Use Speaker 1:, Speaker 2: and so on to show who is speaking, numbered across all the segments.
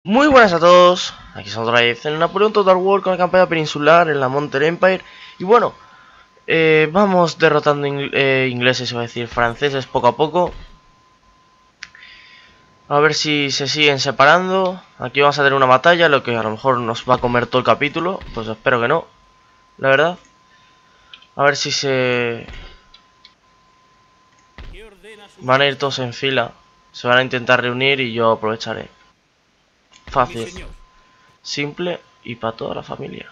Speaker 1: Muy buenas a todos, aquí estamos otra vez en Napoleón Total War con la campaña peninsular en la Mountain Empire. Y bueno, vamos derrotando ingleses, iba a decir franceses, poco a poco. A ver si se siguen separando. Aquí vamos a tener una batalla, lo que a lo mejor nos va a comer todo el capítulo. Pues espero que no, la verdad. A ver si se... van a ir todos en fila. Se van a intentar reunir y yo aprovecharé. Fácil, simple y para toda la familia.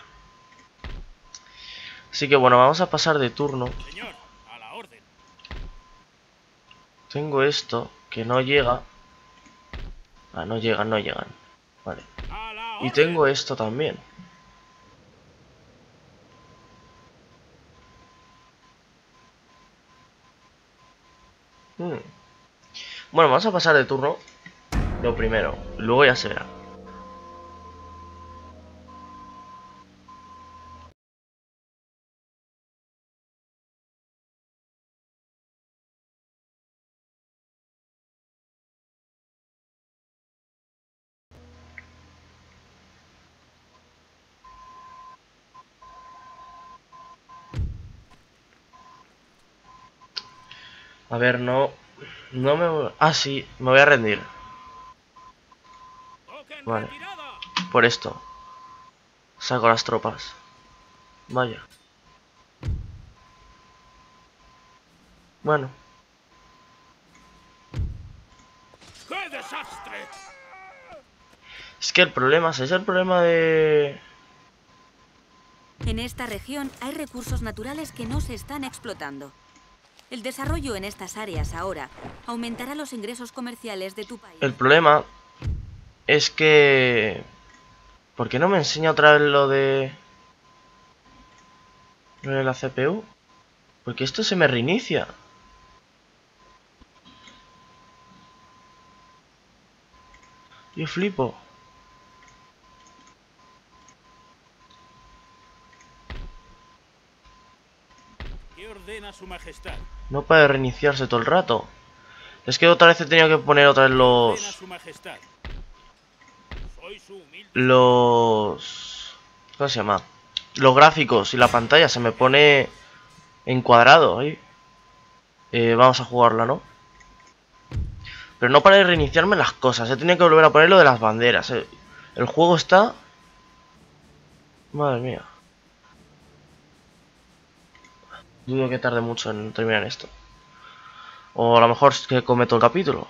Speaker 1: Así que bueno, vamos a pasar de turno.
Speaker 2: Señor, a la orden.
Speaker 1: Tengo esto, que no llega. Ah, no llegan. Vale.
Speaker 2: A la
Speaker 1: Y
Speaker 2: orden.
Speaker 1: tengo esto también. Bueno, vamos a pasar de turno. Lo primero, luego ya se verá. A ver, no me... Ah, sí, me voy a rendir.
Speaker 2: Toquen
Speaker 1: Vale,
Speaker 2: retirada.
Speaker 1: por esto. Saco las tropas. Vaya. Bueno,
Speaker 2: ¡Qué desastre!
Speaker 1: es que el problema, ¿es el problema de...?
Speaker 3: En esta región hay recursos naturales que no se están explotando. El desarrollo en estas áreas ahora aumentará los ingresos comerciales de tu país.
Speaker 1: El problema es que... ¿por qué no me enseña otra vez lo de... lo de la CPU? Porque esto se me reinicia. Yo flipo.
Speaker 2: ¿Qué ordena su majestad?
Speaker 1: No puede reiniciarse todo el rato. Es que otra vez he tenido que poner otra vez
Speaker 2: ¿Qué ordena
Speaker 1: los...
Speaker 2: su majestad? Soy su humilde.
Speaker 1: los... ¿cómo se llama? Los gráficos y la pantalla se me pone en cuadrado ahí. Vamos a jugarla, ¿no? Pero no para de reiniciarme las cosas. He tenido que volver a poner lo de las banderas. El juego está... madre mía. Dudo que tarde mucho en terminar esto. O a lo mejor es que cometo el capítulo.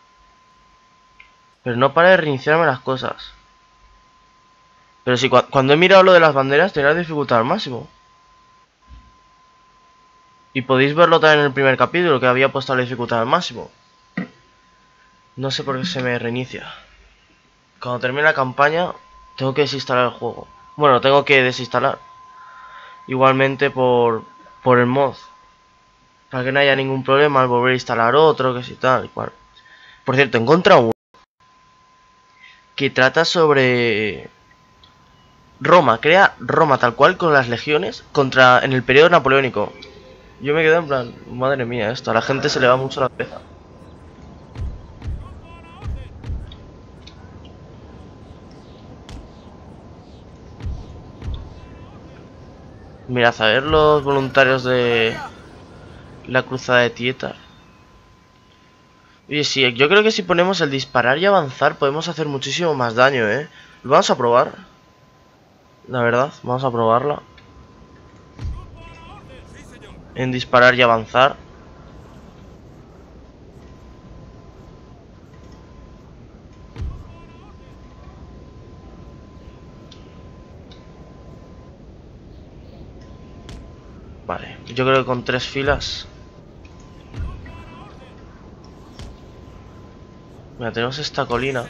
Speaker 1: Pero no para de reiniciarme las cosas. Pero si cuando he mirado lo de las banderas tenía la dificultad al máximo. Y podéis verlo también en el primer capítulo, que había puesto la dificultad al máximo. No sé por qué se me reinicia. Cuando termine la campaña, tengo que desinstalar el juego. Bueno, tengo que desinstalar. Igualmente por el mod. Para que no haya ningún problema al volver a instalar otro, que si tal y cual. Por cierto, encontré uno que trata sobre... Roma, crea Roma tal cual con las legiones en el periodo napoleónico. Yo me quedé en plan, madre mía, esto a la gente se le va mucho la cabeza. Mirad, a ver los voluntarios de la cruzada de Tietar. Oye, sí, yo creo que si ponemos el disparar y avanzar podemos hacer muchísimo más daño, ¿eh? Lo vamos a probar. La verdad, vamos a probarla. En disparar y avanzar. Vale, yo creo que con 3 filas. Mira, tenemos esta colina.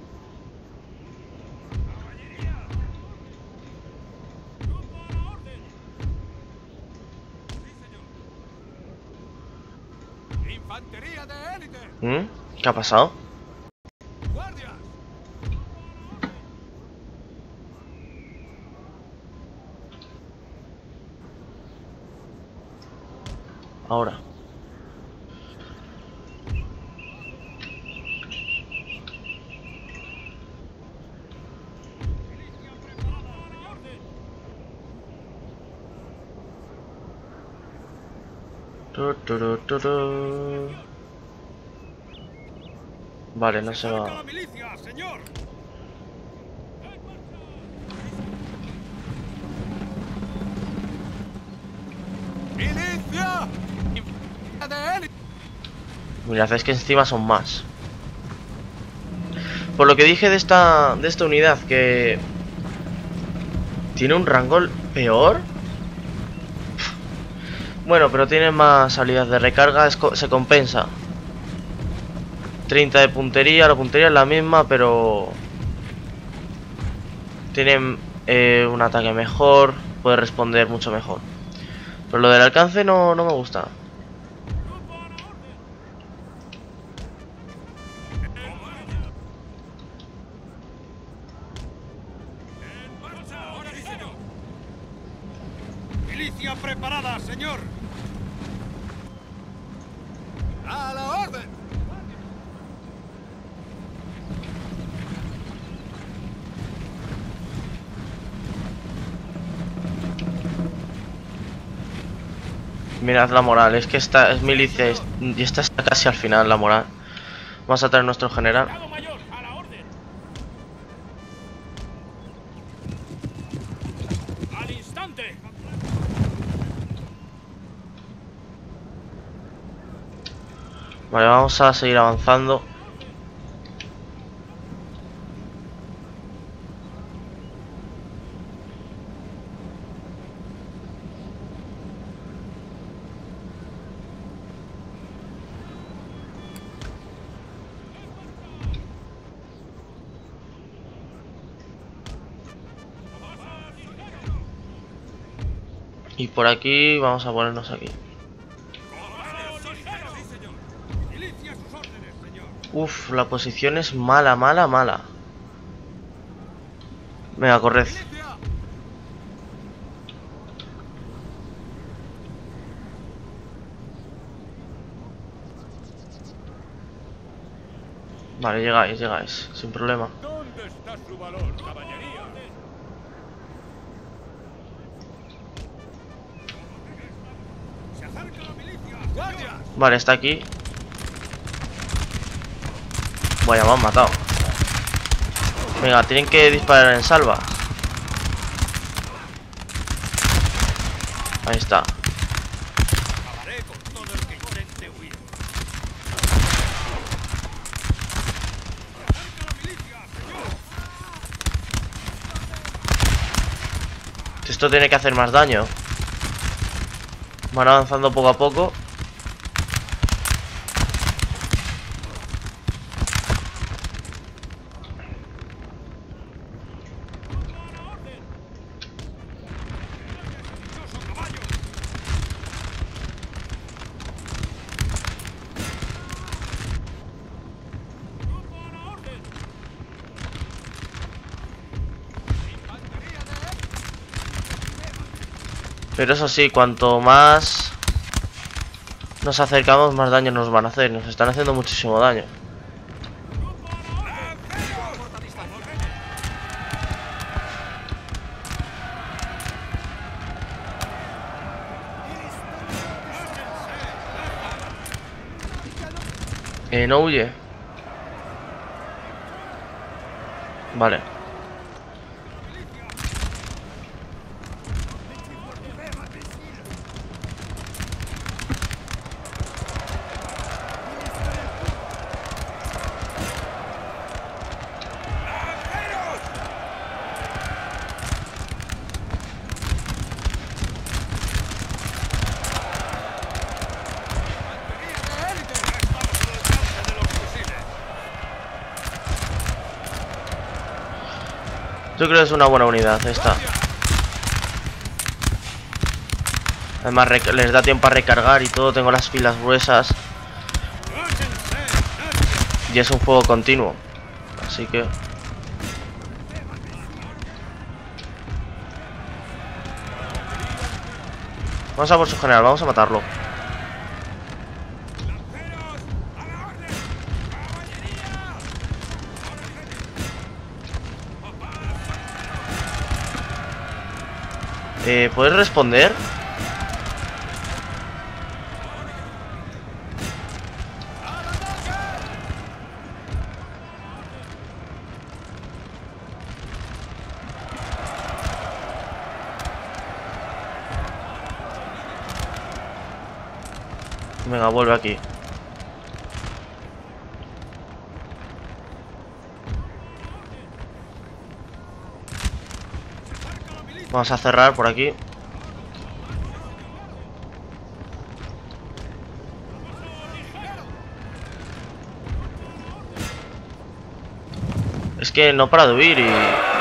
Speaker 2: Infantería de élite.
Speaker 1: ¿Qué ha pasado?
Speaker 2: Guardias.
Speaker 1: Ahora. Vale, no se
Speaker 2: ¡Acerca
Speaker 1: va.
Speaker 2: la milicia, señor! ¡Milicia! ¡De élite!
Speaker 1: Mirad, es que encima son más. Por lo que dije de esta unidad, que tiene un rango peor. Bueno, pero tiene más salidas de recarga, se compensa. 30 de puntería, la puntería es la misma, pero tienen un ataque mejor, puede responder mucho mejor. Pero lo del alcance no me gusta.
Speaker 2: ¡Milicia preparada, señor! ¡A la orden!
Speaker 1: Mirad la moral, es que esta es milicia y esta está casi al final la moral. Vamos a traer nuestro general.
Speaker 2: ¡Estado mayor! ¡A la orden! ¡Al instante!
Speaker 1: Vale, vamos a seguir avanzando. Y por aquí vamos a ponernos aquí.
Speaker 2: ¡Milicia a sus órdenes, señor!
Speaker 1: Uf, la posición es mala, mala, mala. Venga, corred.
Speaker 2: ¡Milicia!
Speaker 1: Vale, llegáis, sin problema.
Speaker 2: ¿Dónde está su valor, caballería? ¡Se acerca la milicia! ¡Guardias!
Speaker 1: Vale, está aquí. Vaya, me han matado. Venga, tienen que disparar en salva. Ahí está.
Speaker 2: Acabaré con todo el que intente huir. ¡Se acerca la milicia, señor!
Speaker 1: Esto tiene que hacer más daño. Van avanzando poco a poco. Pero eso sí, cuanto más nos acercamos, más daño nos van a hacer. Nos están haciendo muchísimo daño. No huye. Vale. Yo creo que es una buena unidad esta. Además les da tiempo a recargar y todo. Tengo las filas gruesas. Y es un fuego continuo. Así que... vamos a por su general, vamos a matarlo. ¿Puedes responder? Venga, vuelve aquí. Vamos a cerrar por aquí. Es que no para de huir y...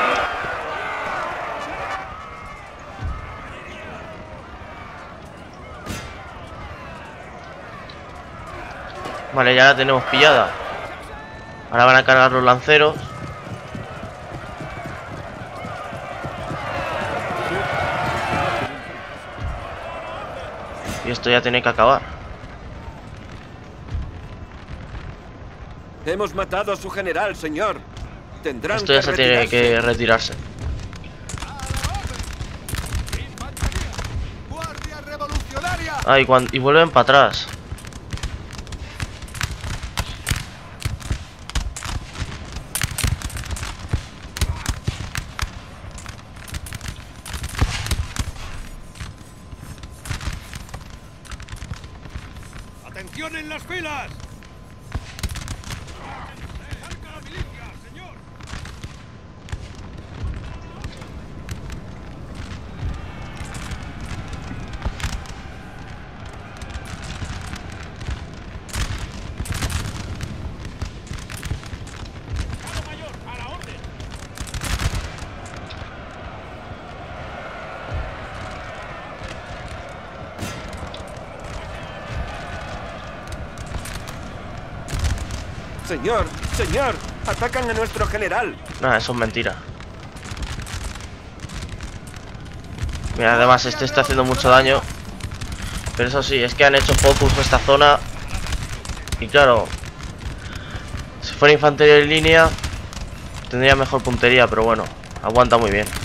Speaker 1: Vale, ya la tenemos pillada. Ahora van a cargar los lanceros. Y esto ya tiene que acabar.
Speaker 4: Hemos matado a su general, señor. Tendrán
Speaker 1: Esto ya se tiene que retirarse.
Speaker 2: ¡Guardia revolucionaria!
Speaker 1: Ah, y vuelven para atrás.
Speaker 2: ¡Atención en las filas! ¡Cerca la milicia, señor! ¡Estado mayor, a la orden!
Speaker 4: Señor, señor, atacan a nuestro general.
Speaker 1: Nada, eso es mentira. Mira, además este está haciendo mucho daño. Pero eso sí, es que han hecho focus en esta zona. Y claro, si fuera infantería en línea tendría mejor puntería, pero bueno, aguanta muy bien.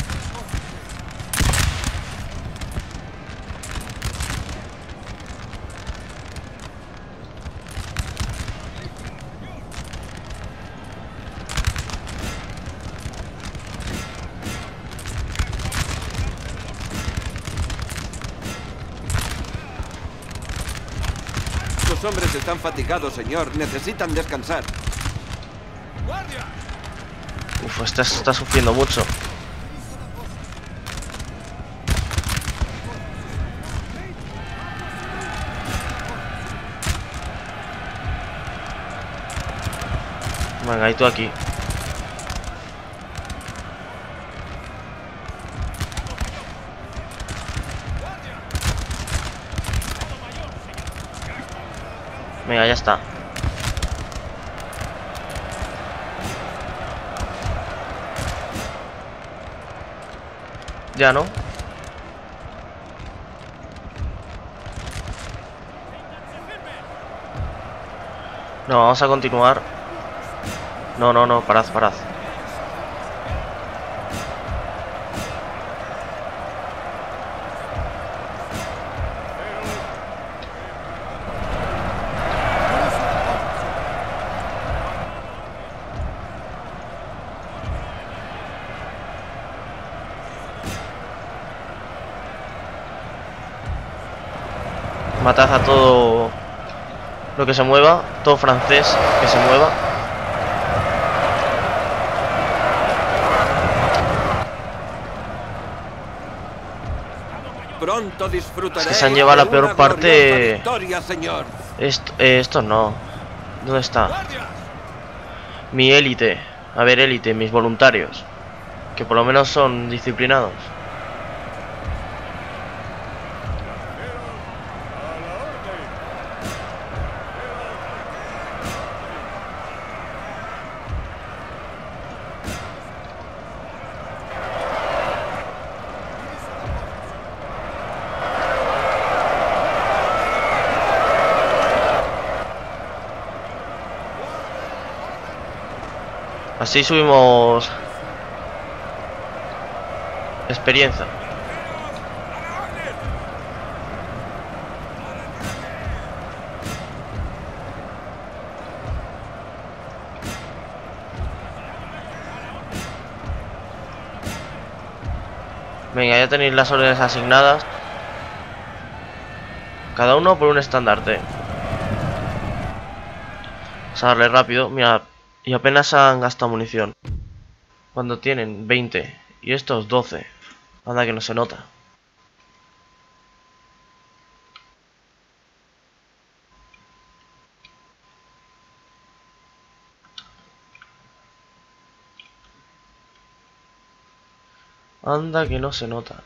Speaker 4: Los hombres están fatigados, señor. Necesitan descansar.
Speaker 2: ¡Guardia!
Speaker 1: Uf, este está sufriendo mucho. Venga, y tú aquí. Venga, ya está. Ya, ¿no? No, vamos a continuar. No, no, no, parad, parad. Matad a todo lo que se mueva, todo francés que se mueva.
Speaker 4: Pronto disfrutaré.
Speaker 1: Es que se han llevado la
Speaker 4: de
Speaker 1: peor
Speaker 4: una
Speaker 1: parte.
Speaker 4: gloriosa victoria, señor.
Speaker 1: Esto no. ¿Dónde está?
Speaker 2: ¡Guardia!
Speaker 1: Mi élite. A ver, élite, mis voluntarios. Que por lo menos son disciplinados. Así subimos experiencia. Venga, ya tenéis las órdenes asignadas. Cada uno por un estandarte. Vamos a darle rápido. Mira, y apenas han gastado munición. Cuando tienen 20 y estos 12. Anda que no se nota. Anda que no se nota.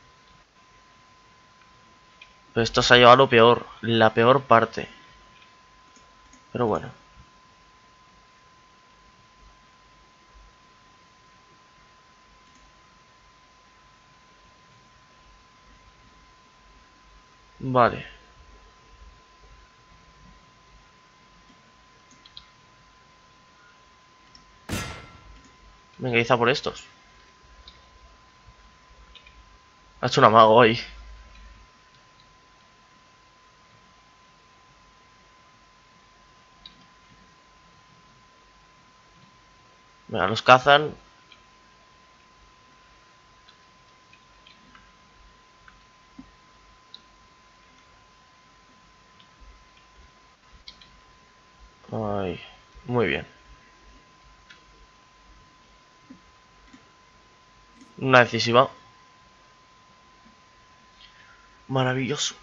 Speaker 1: Pero esto se ha llevado lo peor. La peor parte. Pero bueno. Vale. Venga, quizá por estos. Ha hecho un amago ahí. Venga, los cazan. Ay, muy bien. Una decisiva. Maravilloso.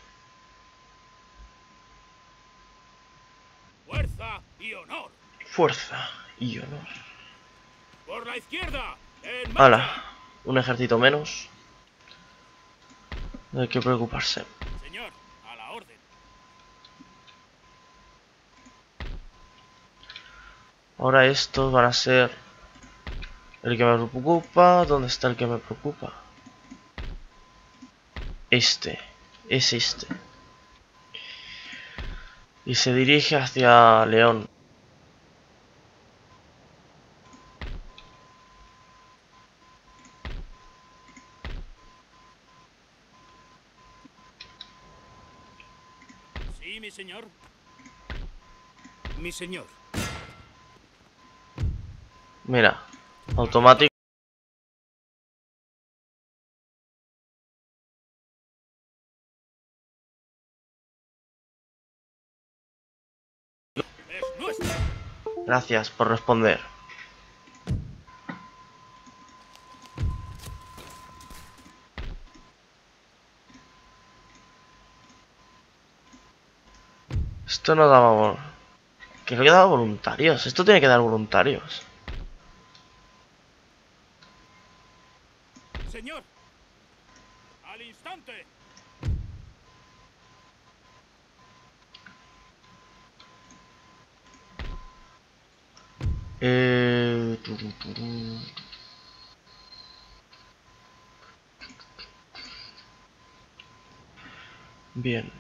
Speaker 2: Fuerza y honor.
Speaker 1: Fuerza y honor.
Speaker 2: Por la izquierda. En marcha.
Speaker 1: Hala, un ejército menos. No hay que preocuparse.
Speaker 2: Señor, a la orden.
Speaker 1: Ahora estos van a ser el que me preocupa. ¿Dónde está el que me preocupa? Este. Es este. Y se dirige hacia León.
Speaker 2: Sí, mi señor. Mi señor.
Speaker 1: Mira, automático.
Speaker 2: Es nuestro.
Speaker 1: Gracias por responder. Esto no daba... Que no daba voluntarios. Esto tiene que dar voluntarios.
Speaker 2: Señor. Al instante.
Speaker 1: Tururú. Bien.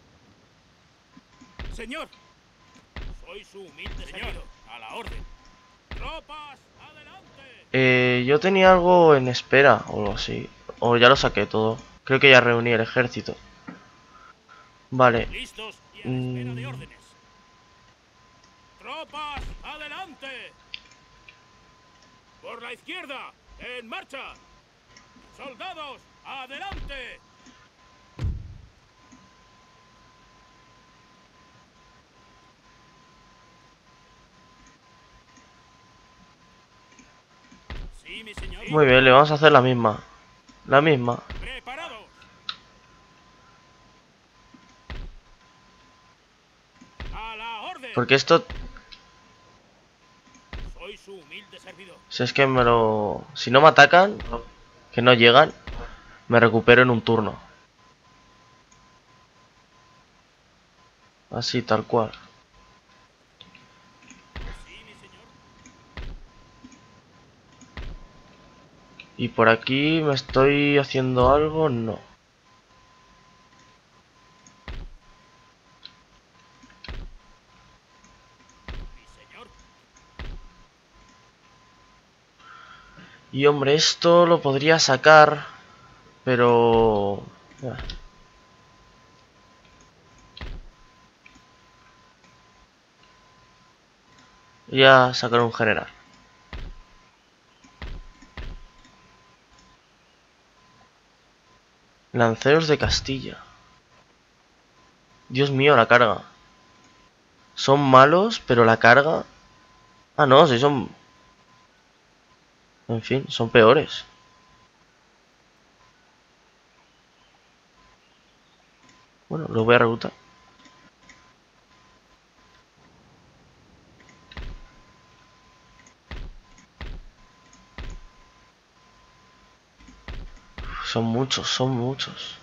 Speaker 2: Señor. Soy su humilde señor. A la orden. Tropas, adelante.
Speaker 1: Yo tenía algo en espera o algo así. O ya lo saqué todo. Creo que ya reuní el ejército. Vale.
Speaker 2: Listos y a la espera de órdenes. Tropas, adelante. Por la izquierda, en marcha. Soldados, adelante. Sí, mi señor.
Speaker 1: Muy bien, le vamos a hacer la misma. La misma.
Speaker 2: Preparados. A la orden.
Speaker 1: Porque esto...
Speaker 2: Soy su humilde servidor.
Speaker 1: Si es que me lo... Si no me atacan, que no llegan, me recupero en un turno. Así, tal cual.
Speaker 2: Sí, mi señor.
Speaker 1: Y por aquí me estoy haciendo algo, no.
Speaker 2: Mi señor.
Speaker 1: Y hombre, esto lo podría sacar, pero... Voy a sacar un general. Lanceros de Castilla. Dios mío, la carga. Son malos, pero la carga... Ah, no, sí son... En fin, son peores. Bueno, los voy a reclutar. Son muchos, son muchos.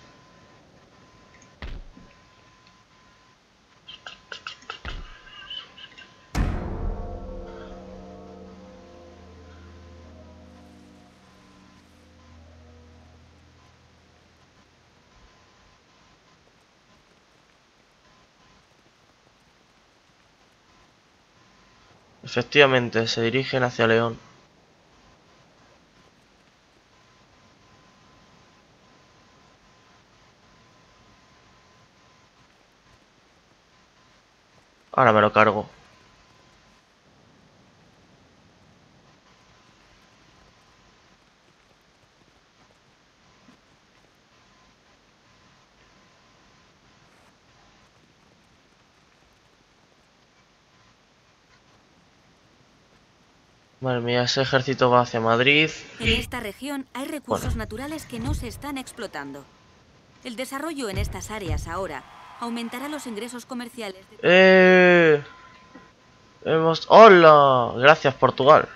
Speaker 1: Efectivamente, se dirigen hacia León. Ahora me lo cargo. Madre mía, ese ejército va hacia Madrid.
Speaker 3: En esta región hay recursos naturales que no se están explotando. El desarrollo en estas áreas ahora aumentará los ingresos comerciales de...
Speaker 1: ¡Hola! Gracias, Portugal.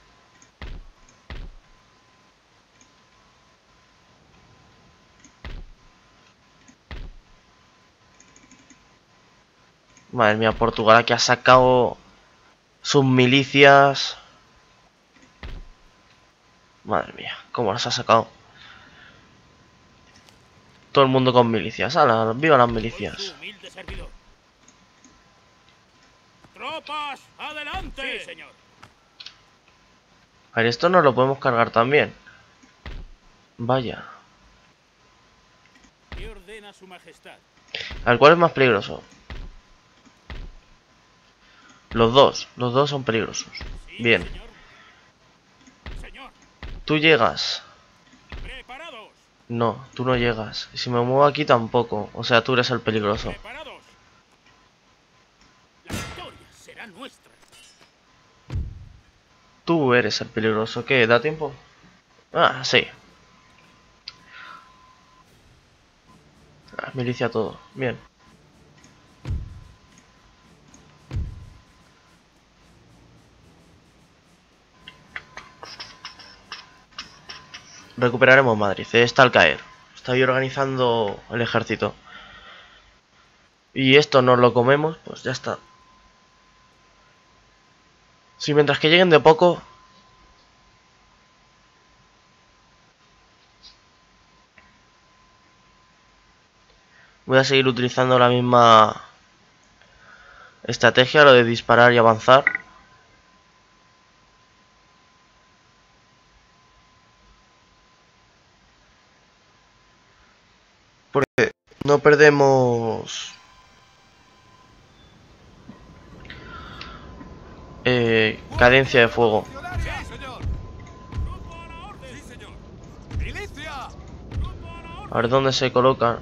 Speaker 1: Madre mía, Portugal aquí ha sacado sus milicias. Madre mía, cómo las ha sacado. Todo el mundo con milicias. ¡Hala! ¡Viva las milicias!
Speaker 2: Su humilde servidor. ¡Tropas, adelante! Sí, señor.
Speaker 1: A ver, esto nos lo podemos cargar también. Vaya.
Speaker 2: ¿Qué ordena su majestad?
Speaker 1: A ver, ¿cuál es más peligroso? Los dos son peligrosos.
Speaker 2: Sí,
Speaker 1: Bien.
Speaker 2: señor. Señor,
Speaker 1: Tú llegas.
Speaker 2: preparados.
Speaker 1: No, tú no llegas. Y si me muevo aquí tampoco. O sea, tú eres el peligroso.
Speaker 2: Preparados. La victoria será nuestra.
Speaker 1: Tú eres el peligroso. ¿Qué? ¿Da tiempo? Ah, sí. Ah, milicia todo. Bien. Recuperaremos Madrid. Está al caer. Está ahí organizando el ejército. Y esto nos lo comemos, pues ya está. Si mientras que lleguen de poco... Voy a seguir utilizando la misma estrategia, lo de disparar y avanzar. Porque no perdemos... cadencia de fuego.
Speaker 4: Sí, señor.
Speaker 2: Grupo a la orden.
Speaker 4: Sí, señor. ¡Milicia!
Speaker 2: Grupo a la orden.
Speaker 1: A ver dónde se colocan.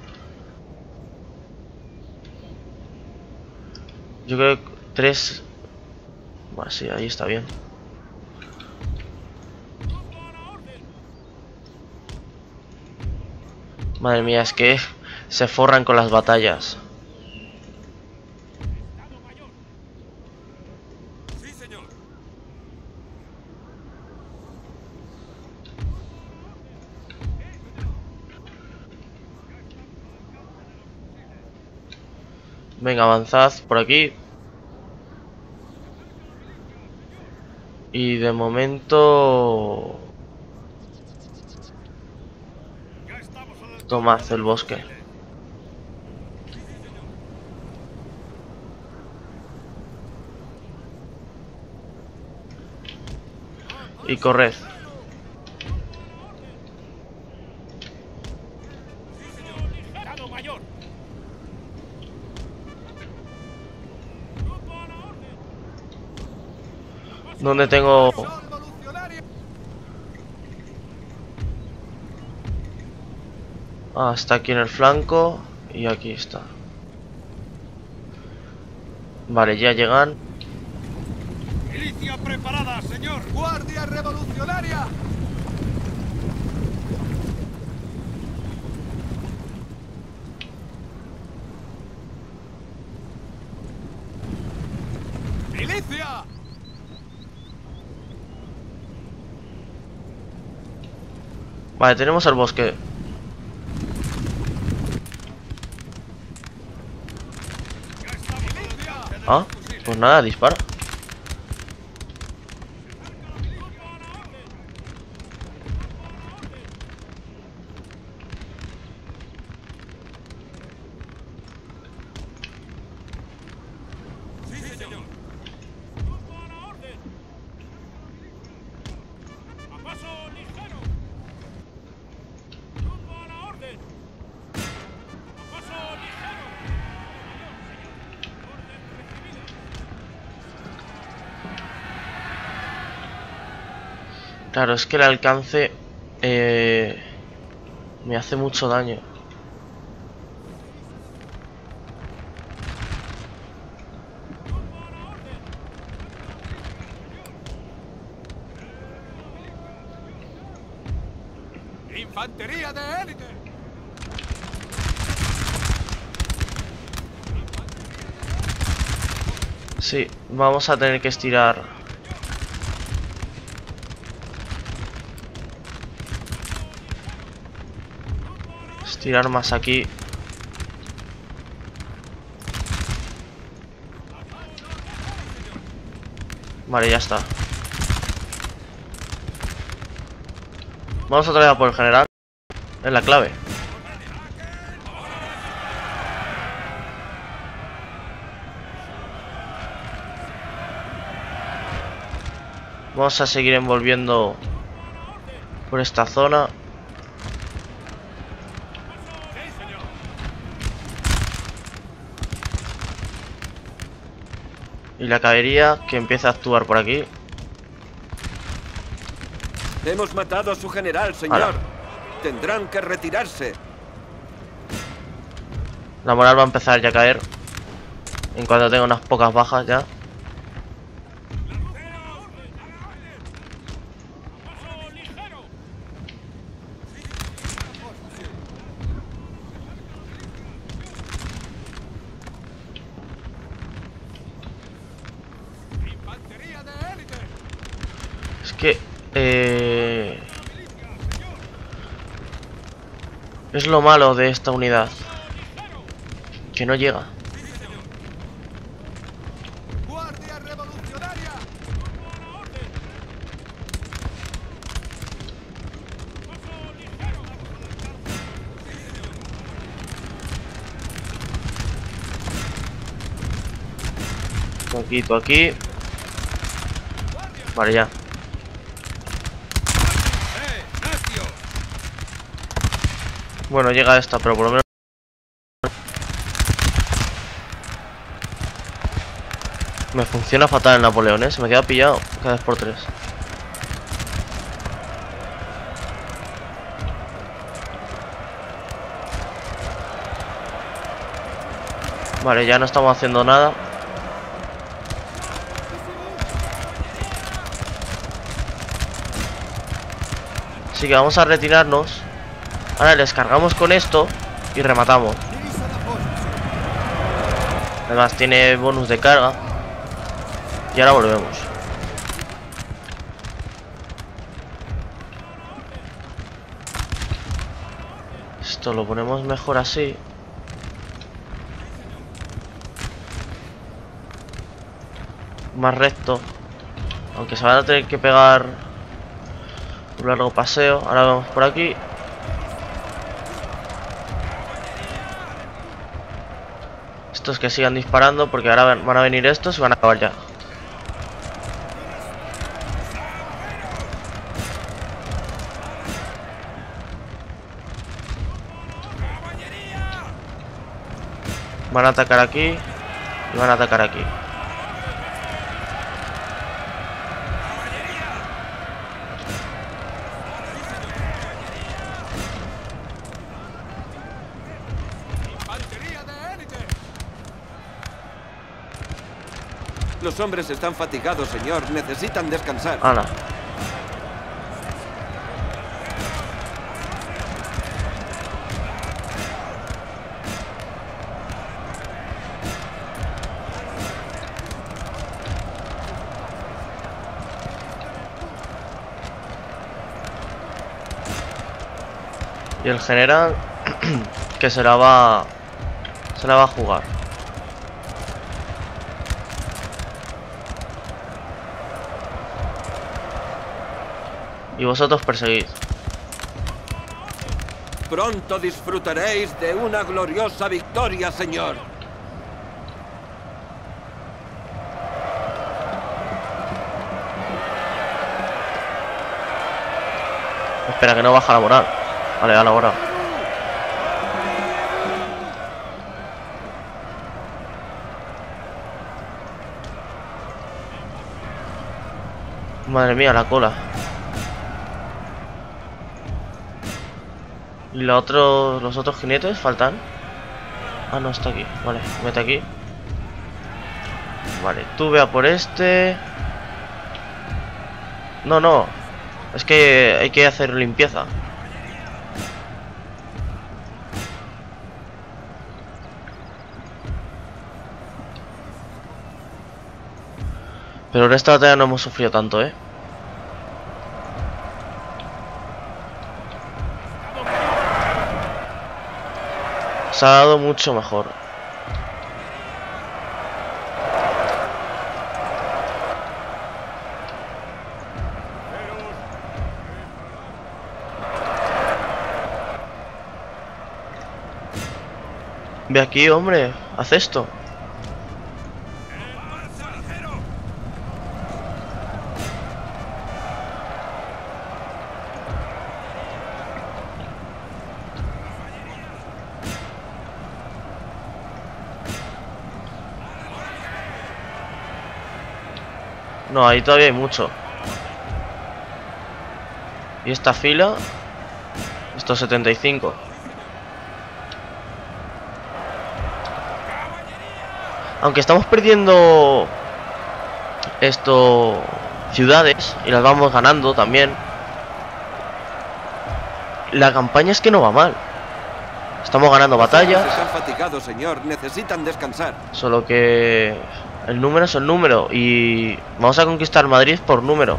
Speaker 1: Yo creo que 3... Bueno, sí, ahí está bien.
Speaker 2: Grupo a la orden.
Speaker 1: Madre mía, es que se forran con las batallas.
Speaker 2: Estado mayor.
Speaker 4: Sí, señor.
Speaker 1: Venga, avanzad por aquí. Y de momento...
Speaker 2: Ya estamos a la altura.
Speaker 1: Tomad el bosque. Y corred.
Speaker 2: Estado mayor. Grupo a la orden.
Speaker 1: ¿Dónde tengo...?
Speaker 4: ¡Son revolucionarios!
Speaker 1: Ah, está aquí en el flanco. Y aquí está. Vale, ya llegan.
Speaker 2: Milicia preparada, señor.
Speaker 4: ¡Guardia revolucionaria! ¡Milicia!
Speaker 1: Vale, tenemos el bosque. Ah, pues nada, dispara.
Speaker 2: Sí, señor. A paso ligero. A la orden. A paso ligero. Orden recibida.
Speaker 1: Claro, es que el alcance me hace mucho daño.
Speaker 4: ¡Infantería de élite!
Speaker 1: Sí, vamos a tener que estirar. Estirar más aquí. Vale, ya está. Vamos otra vez a por el general. Es la clave. Vamos a seguir envolviendo por esta zona. Y la caballería que empieza a actuar por aquí.
Speaker 5: Hemos matado a su general, señor.
Speaker 1: Ala.
Speaker 5: Tendrán que retirarse.
Speaker 1: La moral va a empezar ya a caer. En cuanto tenga unas pocas bajas ya.
Speaker 4: ¡Infantería de élite!
Speaker 1: Es que... es lo malo de esta unidad. Que no llega.
Speaker 4: ¡Guardia revolucionaria!
Speaker 1: Aquí, tú aquí. Vale, ya.
Speaker 2: ¡Nacio!
Speaker 1: Bueno, llega esta, pero por lo menos... Me funciona fatal el Napoleón, Se me queda pillado cada vez por 3. Vale, ya no estamos haciendo nada. Así que vamos a retirarnos. Ahora les cargamos con esto y rematamos. Además tiene bonus de carga. Y ahora volvemos. Esto lo ponemos mejor así. Más recto. Aunque se van a tener que pegar un largo paseo. Ahora vamos por aquí. Estos que sigan disparando, porque ahora van a venir estos y van a acabar ya. Van a atacar aquí y van a atacar aquí.
Speaker 5: Los hombres están fatigados, señor. Necesitan descansar.
Speaker 1: Ala. Y el general que se la va a jugar. Y vosotros perseguid.
Speaker 5: Pronto disfrutaréis de una gloriosa victoria, señor.
Speaker 1: Espera, que no baja la moral. Vale, a la hora. Madre mía, la cola. ¿Y los otros jinetes faltan? Ah, no, está aquí. Vale, mete aquí. Vale, tú ve a por este. No, no. Es que hay que hacer limpieza. Pero en esta batalla no hemos sufrido tanto, ¿eh? Se ha dado mucho mejor. Ve aquí, hombre. Haz esto. No, ahí todavía hay mucho. Y esta fila, estos 75. Aunque estamos perdiendo ciudades y las vamos ganando también. La campaña es que no va mal. Estamos ganando batallas.
Speaker 5: Están fatigados, señor. Necesitan descansar.
Speaker 1: Solo que el número es el número y vamos a conquistar Madrid por número.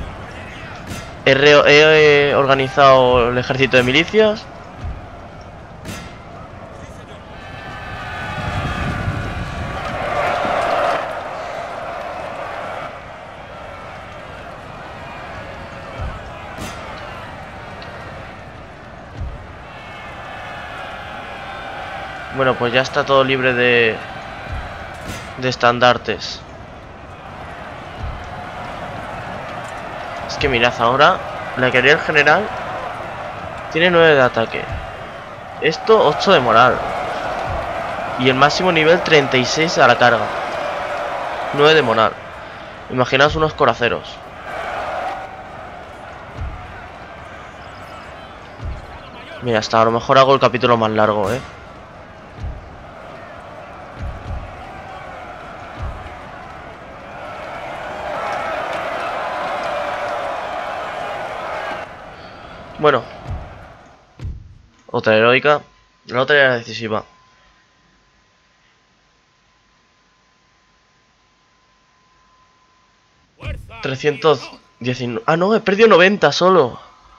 Speaker 1: He organizado el ejército de milicias. Bueno, pues ya está todo libre de estandartes. Es que mirad, ahora la que haría el general tiene 9 de ataque. Esto 8 de moral. Y el máximo nivel 36 a la carga. 9 de moral. Imaginaos unos coraceros. Mira, hasta a lo mejor hago el capítulo más largo, ¿eh? Bueno, otra heroica. La otra era decisiva.
Speaker 2: ¡Fuerza!
Speaker 1: 319. Ah, no, he perdido 90 solo.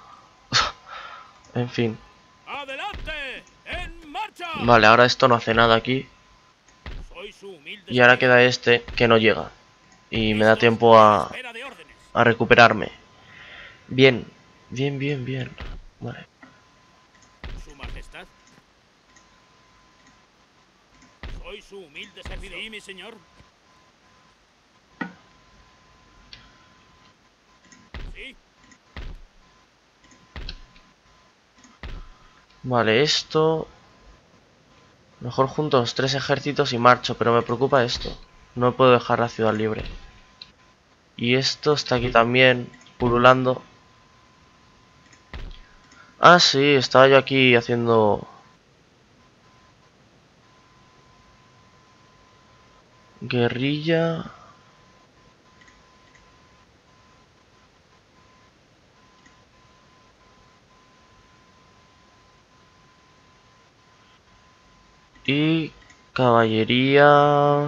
Speaker 1: En fin.
Speaker 2: ¡Adelante! ¡En marcha!
Speaker 1: Vale, ahora esto no hace nada aquí.
Speaker 2: Soy su humilde
Speaker 1: Y ahora queda este que no llega. Y me da tiempo a
Speaker 2: espera de órdenes.
Speaker 1: recuperarme. Bien. Bien, bien, bien. Vale.
Speaker 2: Su majestad. Soy su humilde servidor. Sí, mi señor. Sí.
Speaker 1: Vale, esto... Mejor junto los 3 ejércitos y marcho, pero me preocupa esto. No puedo dejar la ciudad libre. Y esto está aquí también, pululando. Ah, sí, estaba yo aquí haciendo... Guerrilla... Y caballería...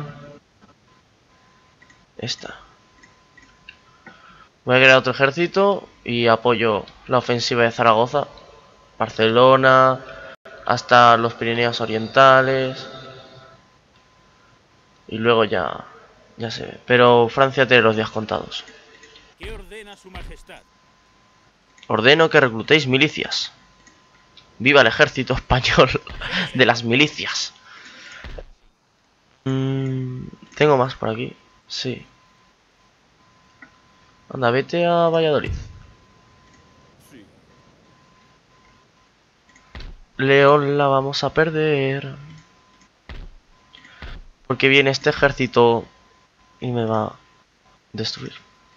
Speaker 1: esta. Voy a crear otro ejército y apoyo la ofensiva de Zaragoza, Barcelona, hasta los Pirineos Orientales. Y luego ya se ve. Pero Francia tiene los días contados.
Speaker 2: ¿Qué ordena su majestad?
Speaker 1: Ordeno que reclutéis milicias. ¡Viva el ejército español de las milicias! ¿Tengo más por aquí? Sí. Anda, vete a Valladolid.
Speaker 2: Sí.
Speaker 1: León la vamos a perder. Porque viene este ejército y me va a destruir.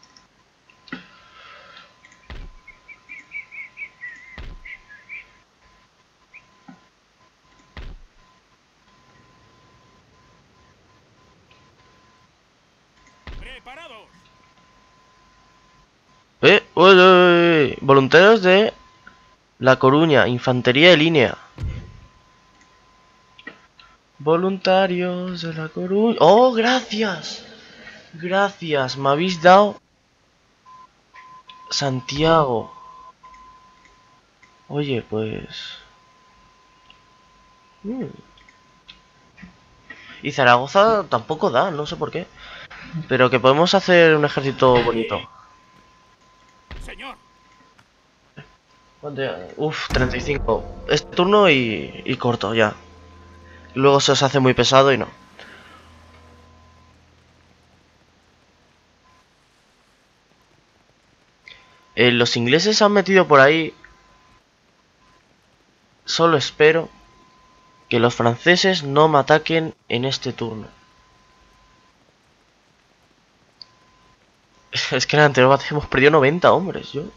Speaker 2: ¡Preparados!
Speaker 1: Uy, uy, uy. Voluntarios de La Coruña, infantería de línea. Voluntarios de La Coruña. ¡Oh, gracias! Gracias, me habéis dado Santiago. Oye, pues... Y Zaragoza tampoco da, no sé por qué. Pero que podemos hacer un ejército bonito.
Speaker 2: Señor.
Speaker 1: Uf, 35. Este turno y corto ya. Luego se os hace muy pesado y no. Los ingleses se han metido por ahí. Solo espero que los franceses no me ataquen en este turno. Es que en la anterior batalla hemos perdido 90 hombres, yo.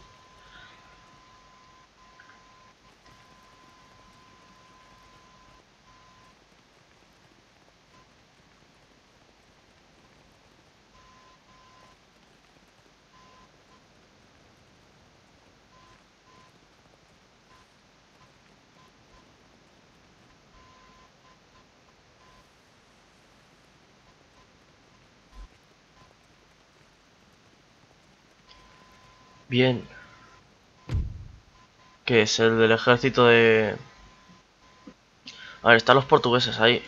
Speaker 1: Bien. ¿Qué es el del ejército de...? A ver, están los portugueses ahí.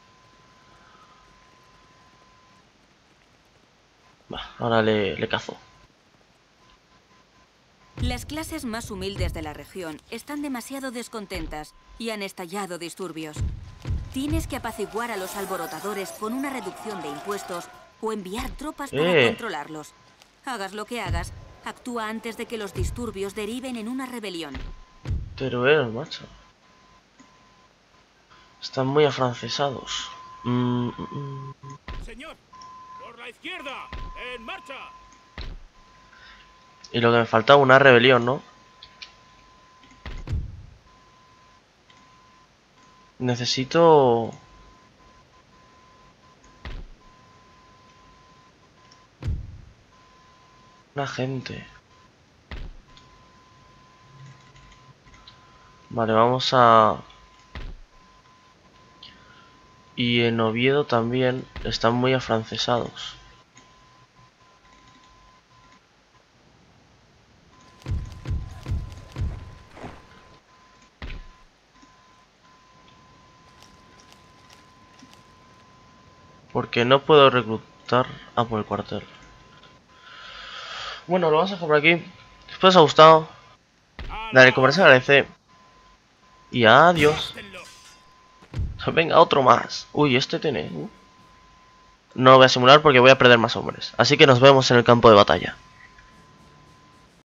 Speaker 1: Va, ahora le cazo.
Speaker 3: Las clases más humildes de la región están demasiado descontentas y han estallado disturbios. Tienes que apaciguar a los alborotadores con una reducción de impuestos o enviar tropas para controlarlos. Hagas lo que hagas, actúa antes de que los disturbios deriven en una rebelión.
Speaker 1: Pero macho. Están muy afrancesados.
Speaker 2: Señor. Por la izquierda. En marcha.
Speaker 1: Y lo que me faltaba, una rebelión, ¿no? Necesito... una gente. Vale, vamos a... Y en Oviedo también están muy afrancesados. Porque no puedo reclutar... Ah, por el cuartel. Bueno, lo vamos a dejar por aquí. Espero os ha gustado. Dale, como se agradece. Y adiós. Venga, otro más. Uy, este tiene... No lo voy a simular porque voy a perder más hombres. Así que nos vemos en el campo de batalla.